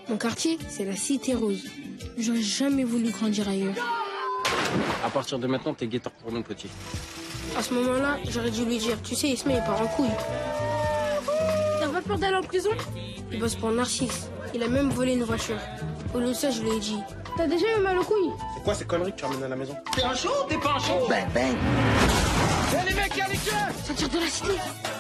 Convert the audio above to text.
Mon quartier, c'est la Cité Rose. J'aurais jamais voulu grandir ailleurs. À partir de maintenant, t'es guetteur pour nous, petit. À ce moment-là, j'aurais dû lui dire, tu sais, Isma, il part en couille. T'as pas peur d'aller en prison? Il bosse pour Narcisse. Il a même volé une voiture. Au lieu de ça, je lui ai dit, t'as déjà eu mal aux couilles? C'est quoi ces conneries que tu ramènes à la maison? T'es un chaud ou t'es pas un chaud? Bang bang. Eh les mecs, y'a les keufs! Ça tire de la cité.